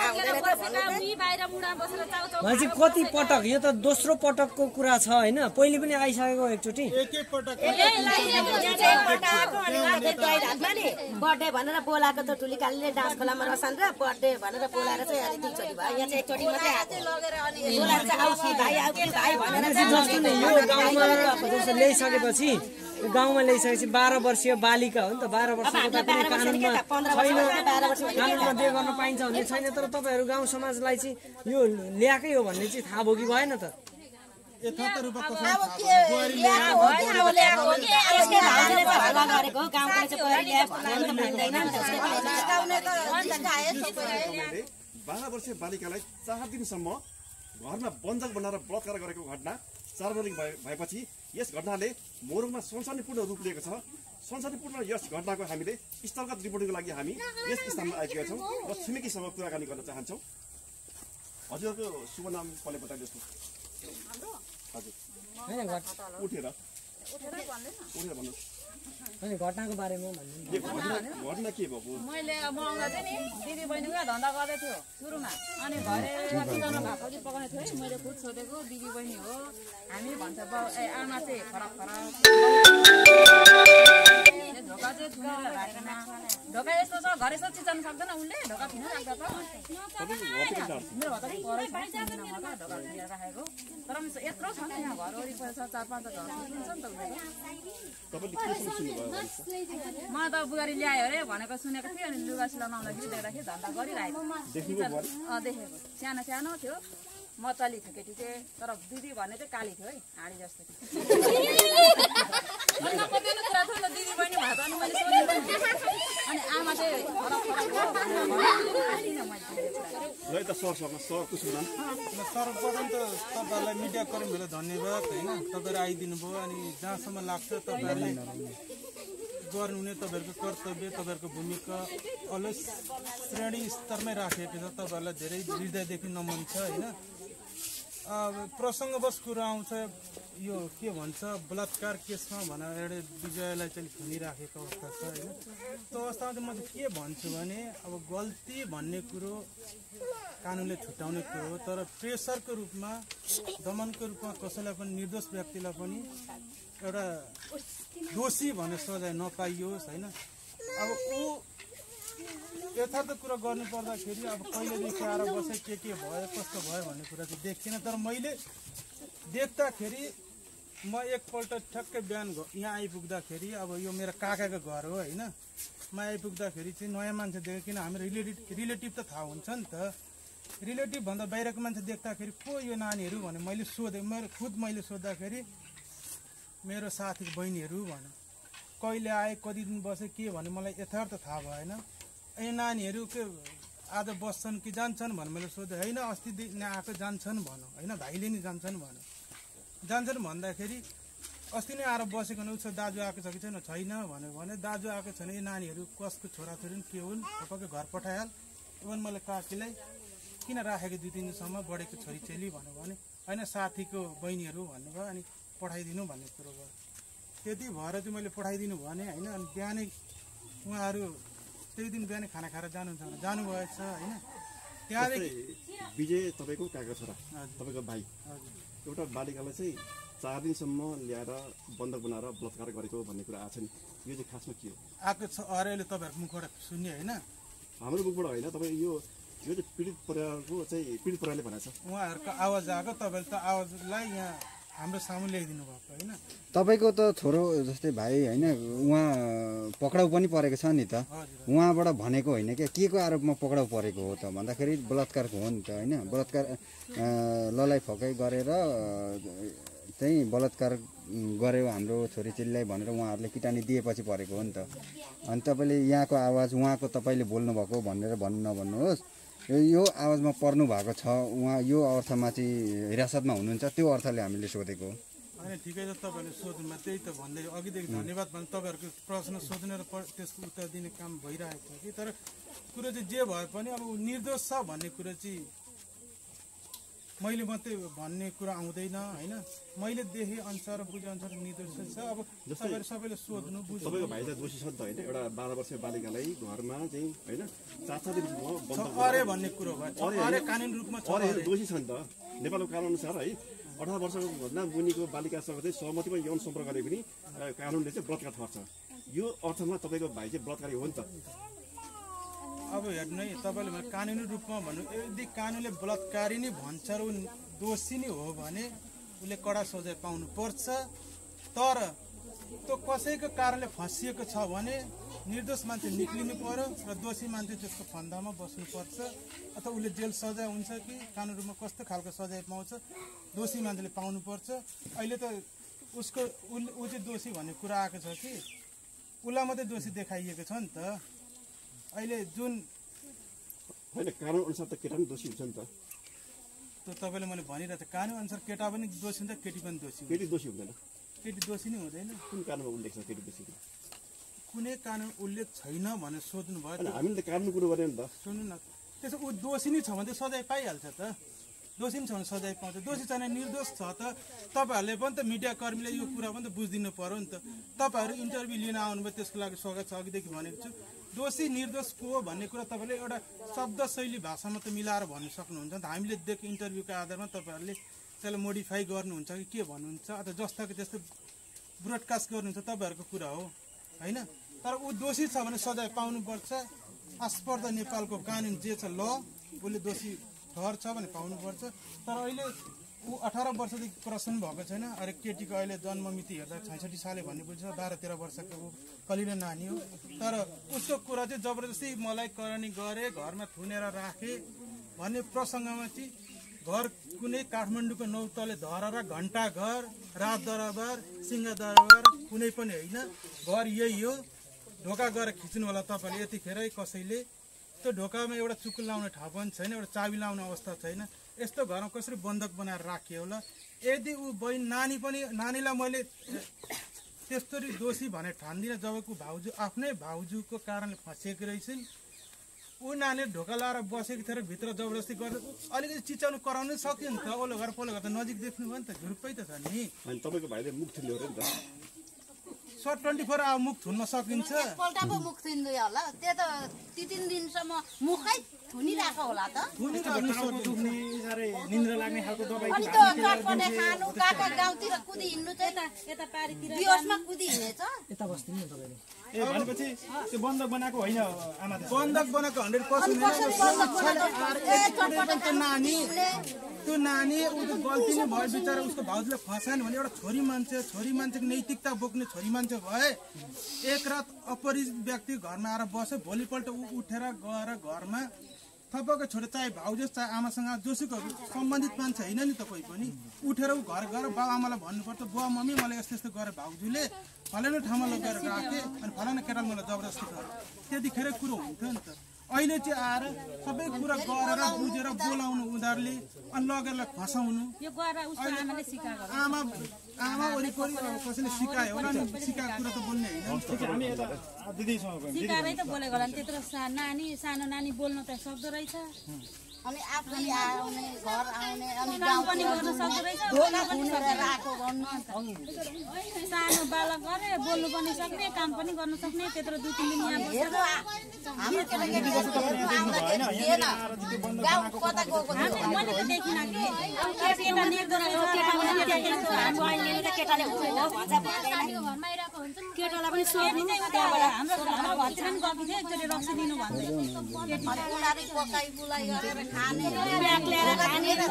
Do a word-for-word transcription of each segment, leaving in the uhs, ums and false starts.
भनेपछि कति पटक यो त दोस्रो पटकको कुरा छ हैन पहिले पनि आइसकेको एकचोटी एकै पटक बर्थडे भनेर बोलाएको त ठुली कालीले डान्स खोलामा रसान र बर्थडे भनेर बोलाएर चाहिँ अनि दुईचोटी भयो यहाँ चाहिँ एकचोटी मात्रै बोलाएर चाहिँ आउसी भाइ आउसी भाइ भनेर जस्तो नि यो गाउँमा जस्तो ल्याइसकेपछि गाउँमा ल्याइसकेपछि बाह्र वर्षीय बालिका हो नि त बाह्र वर्षको कानुनमा छैन कानुनमा दे गर्न पाइन्छ भन्ने छैन तर तपाईँहरू गाउँ समाजलाई चाहिँ यो ल्याएकै हो भन्ने चाहिँ थाहा भयो कि भएन त यथार्थ रूपमा कसरी बाह्र वर्षीय बालिकालाई चार दिनसम्म घरमा बन्धक बनाएर बलात्कार गरेको घटना सार्वजनिक भएपछि यस घटनाले मोरङमा सनसनीपूर्ण रूप लिएको छ। सनसनीपूर्ण यस घटनाको हामीले स्थलगत रिपोर्टिङको लागि हामी यस स्थानमा आइपुगेका छौँ र छिमेकीसँग कुराकानी गर्न चाहन्छौँ। हजुरको शुभ नाम कसले बताइदिनुहोस् न। हजुर उठेर उठेर भन्नुहोस् अनि घटनाको बारेमा भन्नु घटना के भएको मैले म आउँदा चाहिँ नि दिदी बहिनीको धन्दा गर्दै थियो सुरुमा अनि घरे कतिजना भातजी पकाउने थियो मैले खुद सोधेको दिदी बहिनी हो हामी भन्छ ए आमा चाहिँ खराब खराब ढोका चाहिँ थुनेर राखेन ढोका यस्तो छ घर यस्तो चिचाउनु सक्दैन उनले ढोका थुनेर राख्दा त मेरो भता परै छ ढोका थुनेर राखेको तर यत्रो छ नि यहाँ घर वरिपरि छ चार पाँच घर छ नि त म त बुहारी ल्यायो अरे भनेको सुनेको थिएँ अनि लुगा सिलाउन आउँदाखेरि देख्दाखेरि धन्दा गरिरहेको अँ देखेको सानो सानो थियो म चली थियो केटी चाहिँ तर दिदी भन्ने चाहिँ काली थियो है हाँडी जस्तो दिदी बहिनी भएको अनि मैले अनि आमा चाहिँ सर्वप्रथम त तपाईँहरूलाई मिडिया कर्मीहरूलाई धन्यवाद होइन तपाईँहरू आइदिनु भयो अनि जहाँसम्म लाग्छ तपाईँहरूले गर्नुहुने तपाईँहरूको कर्तव्य तपाईँहरूको भूमिका अलवेज श्रेणी स्तरमै राखेको छ। तपाईँहरूलाई धेरै हृदयदेखि नमन छ होइन। प्रसङ्गवश कुरो आउँछ यो के भन्छ बलात्कार केसमा भनेर एउटा विजयलाई चाहिँ थुनिराखेको अवस्था छ होइन। त्यो अवस्थामा चाहिँ म चाहिँ के भन्छु भने अब गल्ती भन्ने कुरो कानुनले छुट्याउने कुरो हो तर प्रेसरको रूपमा दमनको रूपमा कसैलाई पनि निर्दोष व्यक्तिलाई पनि एउटा दोषी भनेर सजाय नपाइयोस् होइन। अब ऊ यथार्थ कुरा गर्नु पर्दाखेरि अब कहिलेदेखि आएर बसे के के भयो कस्तो भयो भन्ने कुरा चाहिँ देखिनँ तर मैले देख्दाखेरि म एकपल्ट ठ्याक्कै बिहान यहाँ आइपुग्दाखेरि अब यो मेरो काकाको घर हो होइन। म आइपुग्दाखेरि चाहिँ नयाँ मान्छे देखेँ किन हाम्रो रिलेटिभ रिलेटिभ त थाहा हुन्छ नि त रिलेटिभ भन्दा बाहिरको मान्छे देख्दाखेरि को यो नानीहरू भने मैले सोधेँ मेरो खुद मैले सोद्धाखेरि मेरो साथीको बहिनीहरू भन्यो कहिले आए कति दिन बसे के भने मलाई यथार्थ थाहा भएन। यो नानीहरू के आज बस्छन् कि जान्छन् भने मैले सोधेँ होइन अस्ति आएको जान्छन् भनौँ होइन भाइले नि जान्छन् भनौँ जान्छन् भन्दाखेरि अस्ति नै आएर बसेको न उसको दाजु आएको छ कि छैन छैन भन्यो भने दाजु आएको छैन यो नानीहरू कसको छोराछोरी के हुन् तपाईँको घर पठाइहाल इभन मैले काकीलाई किन राखेको दुई तिन दिनसम्म बढेको छोरी चेली भन्यो भने होइन साथीको बहिनीहरू भन्नुभयो अनि पठाइदिनु भन्ने कुरो भयो। त्यति भएर चाहिँ मैले पठाइदिनु भने होइन अनि बिहानै उहाँहरू त्यही दिन बिहानै खाना खाएर जानुहुन्छ भने जानुभएछ होइन। त्यहाँदेखि विजय तपाईँको काका छोरा तपाईँको भाइ एउटा बालिकालाई चाहिँ चार दिनसम्म ल्याएर बन्धक बनाएर बलात्कार गरेको भन्ने कुरा आएको छ नि यो चाहिँ खासमा के हो आएको छ अरे अहिले तपाईँहरूको मुखबाट सुन्ने होइन हाम्रो मुखबाट होइन तपाईँ यो यो चाहिँ पीडित परिवारको चाहिँ पीडित परिवारले भनेको छ उहाँहरूको आवाज आएको तपाईँले त आवाजलाई यहाँ हाम्रो सामु ल्याइदिनु भएको होइन। तपाईँको त छोरो जस्तै भाइ होइन उहाँ पक्राउ पनि परेको छ नि त उहाँबाट भनेको होइन क्या के को आरोपमा पक्राउ परेको हो त भन्दाखेरि बलात्कारको हो नि त होइन बलात्कार ललाई फकाइ गरेर चाहिँ बलात्कार गर्यो हाम्रो छोरीचेलीलाई भनेर उहाँहरूले किटानी दिएपछि परेको हो नि त। अनि तपाईँले यहाँको आवाज उहाँको तपाईँले बोल्नुभएको भनेर भन्नु नभन्नुहोस् यो आवाजमा पर्नु भएको छ उहाँ यो अर्थमा चाहिँ हिरासतमा हुनुहुन्छ त्यो अर्थले हामीले सोधेको होइन ठिकै छ तपाईँले सोध्नुमा त्यही त भन्दै अघिदेखि धन्यवाद भन्नु तपाईँहरूको प्रश्न सोध्ने र त्यसको उत्तर दिने काम भइरहेको थियो कि तर कुरो चाहिँ जे भए पनि अब निर्दोष छ भन्ने कुरो चाहिँ मैले मात्रै भन्ने कुरा आउँदैन होइन मैले देखे अनुसार बुझे अनुसार निर्देश छ अब तपाईँहरू सबैले सोध्नु बुझ्नु तपाईँको भाइ त दोषी छ नि त होइन एउटा बाह्र वर्षीय बालिकालाई घरमा चाहिँ होइन चार छ दिनसम्म बन्द अरे भन्ने कुरो भयो अरे कानुन रूपमा छ अरे दोषी छ नि त नेपालको कानुन अनुसार है अठार वर्षको भन्दा मुनिको बालिकासँग चाहिँ सहमतिमा यौन सम्पर्क गरे पनि कानुनले चाहिँ बलात्कार ठर्छ यो अर्थमा तपाईँको भाइ चाहिँ बलात्कारी हो नि त अब हेर्नु है तपाईँले भने कानुनी रूपमा भन्नु यदि कानुनले बलात्कारी नै भन्छ र ऊ दोषी नै हो भने उसले कडा सजाय पाउनु पर्छ तर त्यो कसैको कारणले फँसिएको छ भने निर्दोष मान्छे निक्लिनु पर्यो र दोषी मान्छे त्यसको फन्दामा बस्नुपर्छ अथवा उसले जेल सजाय हुन्छ कि कानुन रूपमा कस्तो खालको सजाय पाउँछ दोषी मान्छेले पाउनुपर्छ अहिले त उसको ऊ चाहिँ दोषी भन्ने कुरा आएको छ कि उसलाई मात्रै दोषी देखाइएको छ नि त अहिले जुन होइन कानुन अनुसार त केटा पनि दोषी हुन्छ नि त त्यो तपाईँले मैले भनिरहेको थिएँ कानुन अनुसार केटा पनि दोषी हुन्छ केटी पनि दोषी हुन्छ केटी दोषी हुँदैन केटी दोषी नै हुँदैन कुन कानुनमा उल्लेख छ केटी दोषी कुनै कानुन उल्लेख छैन भनेर सोध्नु भयो हामीले त कानुन कुरो गऱ्यो नि त सुन्नु न त्यसो ऊ दोषी नै छ भने त सजाय पाइहाल्छ त दोषी पनि छ भने सजाय पाउँछ दोषी छैन निर्दोष छ त तपाईँहरूले पनि त मिडिया कर्मीले यो कुरा पनि त बुझिदिनु पर्यो नि त तपाईँहरू इन्टरभ्यू लिन आउनुभयो त्यसको लागि स्वागत छ अघिदेखि भनेको छु दोषी निर्दोष को हो भन्ने कुरा तपाईँले एउटा शब्द शैली भाषामा त मिलाएर भन्नु सक्नुहुन्छ नि त हामीले दिएको इन्टरभ्यूको आधारमा तपाईँहरूले त्यसलाई मोडिफाई गर्नुहुन्छ कि के भन्नुहुन्छ अथवा जस्ताको त्यस्तो ब्रोडकास्ट गर्नुहुन्छ तपाईँहरूको कुरा हो होइन तर ऊ दोषी छ भने सजाय पाउनुपर्छ आस्पर्दा नेपालको कानुन जे छ ल उसले दोषी ठहर छ भने पाउनुपर्छ तर अहिले ऊ अठार वर्षदेखि क्रसन भएको छैन अरे केटीको अहिले जन्म मिति हेर्दा छैसठी साले भन्ने बुझ्छ बाह्र तेह्र वर्षको ऊ कलिलो नानी हो तर उसको कुरा चाहिँ जबरजस्ती मलाई करनी गरे घरमा थुनेर राखे भन्ने प्रसङ्गमा चाहिँ घर कुनै काठमाडौँको नौतले धरा घन्टा घर रात दरबार सिंह दरबार कुनै पनि होइन घर यही हो ढोका गएर खिच्नु होला तपाईँले यतिखेरै कसैले त्यो ढोकामा एउटा चुक्कु लाउने ठाउँ पनि छैन एउटा चाबी लाउने अवस्था छैन यस्तो घरमा कसरी बन्धक बनाएर राखियो होला यदि ऊ बहिनी नानी पनि नानीलाई मैले त्यस्तरी दोषी भने ठान्दिनँ जबको भाउजू आफ्नै भाउजूको कारणले फँसिएको रहेछन् ऊ नानीले ढोका लाएर बसेको थियो र भित्र जबरजस्ती गर्दा अलिकति चिच्याउनु कराउनु सक्यो नि त ओलो घर पल्लो घर त नजिक देख्नु भयो नि त झुरुप्पै त छ नि अनि तपाईँको भाइले मुख थुन्यो अरे नि त सर्ट ट्वेन्टी फोर आवर मुख थुन्न सकिन्छ एकपल्ट पो मुख थुन्दै होला त्यो त ती तिन दिनसम्म मुखै थुनिरहेको होला त अनि त्यो चटपटे खानु काका गाउँतिर कुदी हिँड्नु चाहिँ यता पारितिर दिवसमा कुदी हिँडेछ यता बस्दिनु नि तपाईँले ए भनेपछि त्यो बन्धक बनाएको होइन आमा बन्धक बनाएको हन्ड्रेड पर्सेन्ट त्यो नानी त्यो नानी उसको गल्ती नै भयो बिचरा उसको भाउजूले फसाएन भने एउटा छोरी मान्छे छोरी मान्छेको नैतिकता बोक्ने छोरी मान्छे भए एक रात अपरिचित व्यक्ति घरमा आएर बस्यो भोलिपल्ट ऊ उठेर गएर घरमा थपको छोरी चाहे भाउजू चाहे आमासँग जोसुको सम्बन्धित मान्छे होइन नि त कोही पनि उठेर ऊ घर गएर बाउ आमालाई भन्नुपर्छ बुवा मम्मी मलाई यस्तो यस्तो गरेर भाउजूले फलाना ठाउँमा लगेर राखेँ अनि फलाना केटाले मलाई जबरजस्ती गर्यो त्यतिखेर कुरो हुन्थ्यो नि त अहिले चाहिँ आएर सबै कुरा गरेर बुझेर बोलाउनु उनीहरूले अनि लगेर फसाउनु आमा आमा वरिपरि कसैले सिकायो होला नि सिकाएको कुरा त बोल्ने होइन सिकाएरै त बोलेको होला नि त्यत्रो नानी सानो नानी बोल्नु त सक्दो रहेछ अनि आफै आउने घर आउने अनि काम पनि गर्न सक्दो रहेछ ढोका थुनेर राखेको गर्नु सानो बालक गरे बोल्नु पनि सक्ने काम पनि गर्न सक्ने त्यत्रो दुई तिन दिन यहाँ हेर्नु हाम्रो केटाकेटी आउँदाखेरि थिएन गाउँ कता गएको थियो मैले त देखिनँ कि केटा निर्दोष केटाले हो भन्छ केटालाई पनि सोध्नु हाम्रो घरमा भन्छ नि गएको थियो एकचोटि रक्सी दिनु भन्दै उनीहरू पकाइ बुलाइ गरेर खाने ब्याग ल्याएर खाने र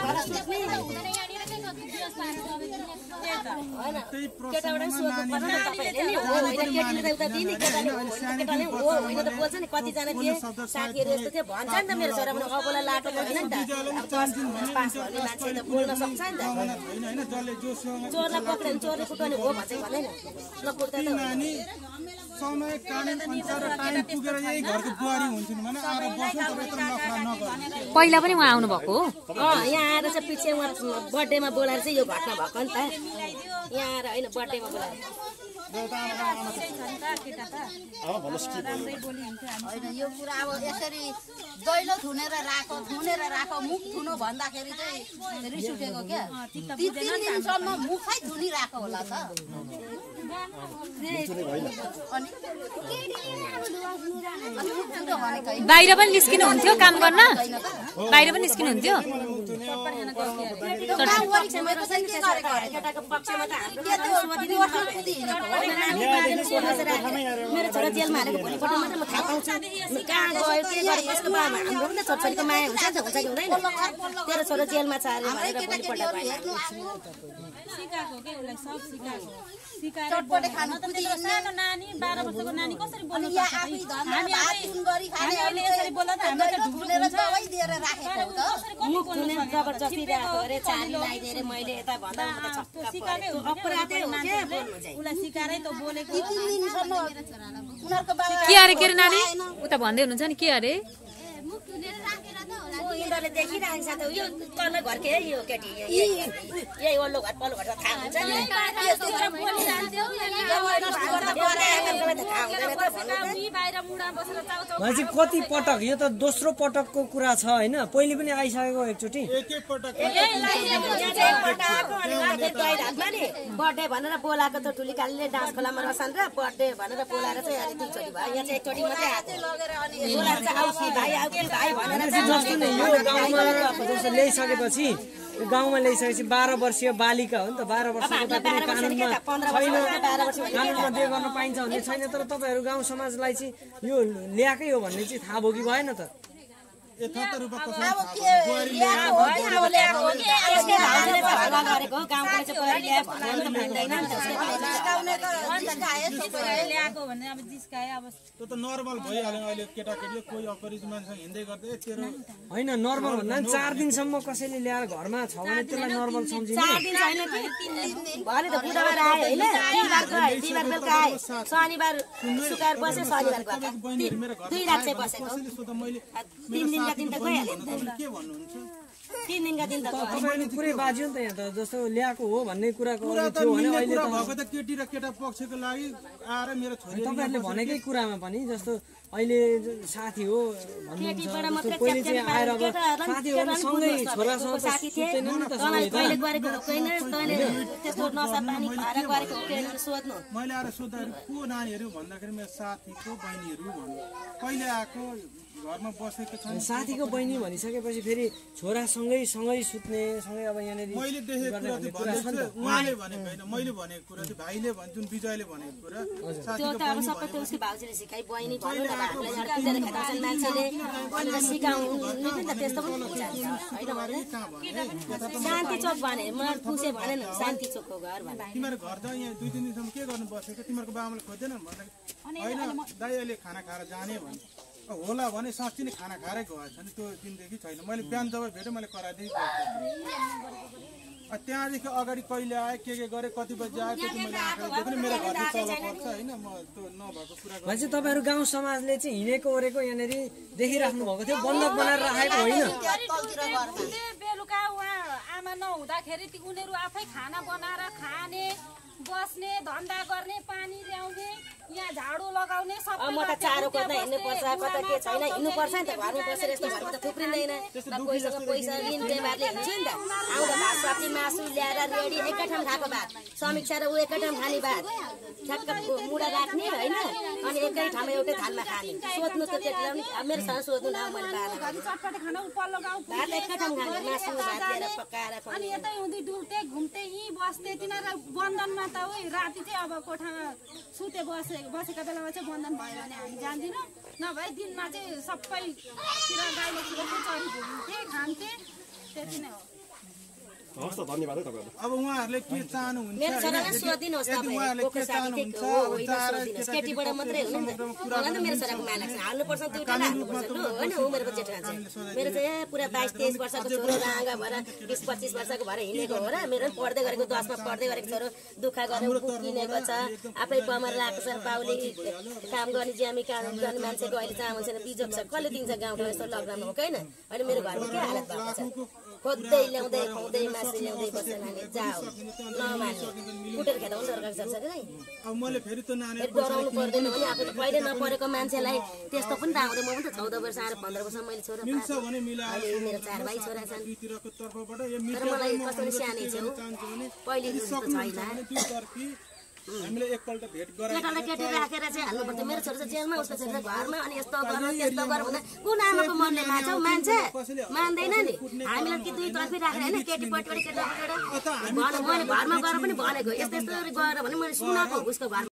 केटाबाट सोध्नु पर्छ तपाईँले नि हो होइन केटीले त उता दिने केटाले केटाले हो होइन त बोल्छ नि कतिजना थिए साथीहरू यस्तो थियो भन्छ नि त मेरो छोरा पनि अबोला लाटो होइन नि त पास गर्ने मान्छे त बोल्न सक्छ नि त चोरलाई पक्रियो भने चोरले कुटाउने हो भन्छ भने नकुट्दा त समय कानुन अनुसार टाइम पुगेर यही घरको बुहारी हुन्थ्यो भने आएर बस्नु तपाईँ त नखरा नगर्नु पहिला पनि उहाँ आउनु भएको हो अँ यहाँ आएर चाहिँ पछि उहाँ बर्थडेमा बोलाएर चाहिँ यो घटना भएको नि त यहाँ आएर होइन बर्थडेमा बोलाएर होइन यो कुरा अब यसरी दैलो थुनेर राखो थुनेर राखो मुख थुनो भन्दाखेरि चाहिँ रिस उठेको क्या ती तिन दिनसम्म मुखै थुनिरहेको होला त बाहिर पनि निस्किनु हुन्थ्यो काम गर्न बाहिर पनि निस्किनु हुन्थ्यो केटाको पक्षमा त मेरो छोरा जेलमा हालेको भोलिपल्ट मात्रै म थाहा पाउँछु कहाँ गयो के गर्यो यसको बाबामा हाम्रो पनि छोटछोरीको माया हुन्छ नि त हुन्छ कि हुँदैन तेरो छोरा जेलमा छ अरे भनेर भोलिपल्ट सिकाएको के उसलाई सब सिकाएको चटपटे खान त त्यत्रो सानो नानी बाह्र वर्षको नानी कसरी बोल्नु सक्छ हामी अहिले यसरी बोल्दा त हाम्रो त ढुलेर दबाई दिएर राखेको हो त मुख धुने जबरजस्ती राखेको अरे चाली लगाइदिएर मैले यता भन्दा म त छक्क सिकाएकै हो अपराधै हो के बोल्नु चाहिँ उसलाई सिकाएरै त बोलेको तिन दिनसम्म उनीहरूको बाबा के अरे के अरे नानी उता भन्दै हुनुहुन्छ नि के अरे यिनीहरूले देखिरहेको छ त यो तल घरकै यो केटी यही ओल्लो घर पल्लो घर थाहा हुन्छ नि भनेपछि कति पटक यो त दोस्रो पटकको कुरा छ होइन पहिले पनि आइसकेको एकचोटि बर्थडे भनेर बोलाएको त ठुली कालीले डान्स खोलामा रसान र बर्थडे भनेर बोलाएर चाहिँ अहिले दुईचोटि भयो यहाँ चाहिँ एकचोटि मात्रै बोलाएर चाहिँ आऊ कि भाइ आऊ कि भाइ भनेर जस्तो नि यो गाउँमा जस्तो ल्याइसकेपछि गाउँमा ल्याइसकेपछि बाह्र वर्षीय बालिका हो नि त बाह्र वर्षको कानुनमा छैन कानुनमा दे गर्न पाइन्छ भन्ने छैन तर तपाईँहरू गाउँ समाजलाई चाहिँ यो ल्याएकै हो भन्ने चाहिँ थाहा भयो कि भएन त यथार्थ रूपमा कसरी ल्याएको हो कि अब ल्याएको हो कि यसले भाउजूले चाहिँ हल्ला गरेको गाउँको चाहिँ परि ल्याएको भन्नु त मान्दैन नि त ल्याएको भने अब जिस्काए अब त्यो त नर्मल भइहाल्यो अहिले केटाकेटीले कोही अपरिचित मान्छेसँग हिँड्दै गर्दै तेरो होइन नर्मल भन्दा पनि चार दिनसम्म कसैले ल्याएर घरमा छ भने त्यसलाई नर्मल सम्झिने चार दिन छैन कि भने त बुधबार आयो होइन बिहिबारको आयो बिहिबार बेलुका आयो शनिबार सुकाएर बस्यो शनिबार गएको दुई रात चाहिँ बसेको तिन दिन दिन त गइहाल्यो के भन्नुहुन्छ तीन दिनका दिन त तपाईले पुरै बाज्यो नि त यहाँ त जस्तो ल्याएको हो भन्ने कुराको कुरा त थियो भने अहिले कुरा भएको त केटी र केटा पक्षको लागि आएर मेरो छोरी तपाईहरुले भनेकै कुरामा पनि जस्तो अहिले साथी हो भन्नुहुन्छ पहिले चाहिँ आएर अब साथीहरु सँगै छोरासँग साथी थिए तँलाई गरेको होइन तँले त्यस्तो नसा पानी खाएर गरेको हो सोध्नु मैले आएर सोध्दाखेरि को नानीहरु भन्दाखेरि मेरो साथीको बहिनीहरु भन्नु कहिले आएको घरमा बसेको छ साथीको बहिनी भनिसकेपछि फेरि छोरासँगै सँगै सुत्ने सँगै अब यहाँनेरि मैले देखेको कुरा चाहिँ भन्दै उहाँले भनेको हैन मैले भनेको कुरा चाहिँ भाइले भन्छ जुन विजयले भनेको कुरा त्यो त अब सबै त्यो उसको भाउजूले सिकाइ बहिनी भन्नु त हामीलाई यहाँ किन खेताछन् मान्छेले भनेर सिकाउनु नि त त्यस्तो पनि हुन्छ हैन भने शान्ति चोक भने म पुछे भनेन शान्ति चोकको घर भने तिम्रो घर त यहाँ दुई तीन दिनसम्म के गर्नु बसेको तिम्रो बाबाले खोज्दैन भन्दा हैन दाइ अहिले खाना खाएर जाने भन्छ होला भने साँच्चै नै खाना खाएरै गएछ नि त्यो दिनदेखि छैन मैले बिहान जब भेटेँ मैले कराइदिएँ त्यहाँदेखि अगाडि कहिले आए के के गरे कति बजी आए त्यो मैले आँखाले देखेँ मेरो घर तल पर्छ होइन म त्यो नभएको कुरा भनेपछि तपाईँहरू गाउँ समाजले चाहिँ हिँडेको ओरेको यहाँनिर देखिराख्नु भएको थियो बन्दक बनाएर राखेको होइन बेलुका उहाँ आमा नहुँदाखेरि उनीहरू आफै खाना बनाएर खाने बस्ने धन्दा गर्ने पानी ल्याउने यहाँ झाडु लगाउने सबै म त चारो खोज्न हिँड्नु पर्छ कता के छैन हिँड्नु पर्छ नि त घरमा बसेर यस्तो घरमा त थुप्रिँदैन पैसाको पैसा ऋण व्यवहारले हुन्छ नि त आउँदा भात सब्जी मासु ल्याएर रेडी एकै ठाउँ खाएको भात समीक्षा र ऊ एकै ठाउँ खाने भात ठ्याक्क मुढा राख्ने होइन अनि एकै ठाउँमा एउटै थालमा खाने सोध्नु त त्यतिलाई मेरो सँग सोध्नु न मैले बाना चटपटे खाना उपल्लो गाउँ भात एकै ठाउँ खाने मासु भात लिएर पकाएर अनि यतै हुँदै डुल्थे घुम्थे यहीँ बस्थे तिनीहरू बन्धनमा त उही राति चाहिँ अब कोठामा सुते बसे बसेका बेलामा चाहिँ बन्धन भयो भने हामी जान्दैनौँ नभए दिनमा चाहिँ सबैतिर गाईले खुलेको चरी घुम्थे खान्थे त्यति नै हो हस् त धन्यवाद है तपाईहरु अब उहाँहरुले के चाहनुहुन्छ मेरो छोरालाई सोधिदिनुहोस् तपाईहरु को साथी के हो होइन सोधिदिनुहोस् केटीबाट मात्रै हो नि त मलाई त मेरो छोराको माया लाग्छ हाल्नुपर्छ दुईटा हाल्नुपर्छ लु होइन उमेरको जेठा चाहिँ मेरो चाहिँ पुरा बाइस तेइस वर्षको छोरो राँगा भएर बिस पच्चिस वर्षको भएर हिँडेको हो र मेरो पनि पढ्दै गरेको दसमा पढ्दै गरेको छोरो दुःख गरेर बुक किनेको छ आफै कमर लागेको छ पाउले काम गर्ने ज्यामी काम गर्ने मान्छेको अहिले चामल छैन बिजोग छ कसले दिन्छ गाउँमा यस्तो लकडाउन हो होइन अहिले मेरो घरमा के हालत भएको छ खोज्दै ल्याउँदै खुवाउँदै मासु ल्याउँदै बस्छ नानी जाऊ नमान्ने कुटेर खेदा पनि दरकार सक्छ कि अब मैले फेरि त नानी फेरि डराउनु पर्दैन भने आफूले कहिले नपरेको मान्छेलाई त्यस्तो पनि त आउँदैन म पनि त चौध वर्ष आएर पन्ध्र वर्ष मैले छोरा मिल्छ भने मिलाएर अहिले मेरो चार भाइ छोरा छन् दुईतिरको तर्फबाट यो तर मलाई कसरी सानै छेउ पहिले जस्तो छैन दुईतर्फी हामीले एकपल्ट भेट गराएर केटालाई केटी राखेर चाहिँ हाल्नु पर्छ मेरो छोरा चाहिँ जेलमा उसको छोरा घरमा अनि यस्तो गर त्यस्तो गर भन्दा कुन आमाको मनले मान्छ मान्छे मान्दैन नि हामीलाई कि दुई तर्फी राखेर होइन केटीपट्टिबाट केटापट्टिबाट मैले घरमा गएर पनि भनेको यस्तो यस्तो गरेर भने मैले सुनाएको उसको घरमा